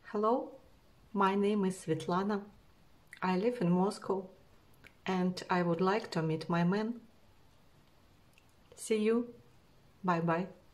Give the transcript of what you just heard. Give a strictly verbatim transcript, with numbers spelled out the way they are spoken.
Hello, my name is Svetlana. I live in Moscow and I would like to meet my man. See you. Bye bye.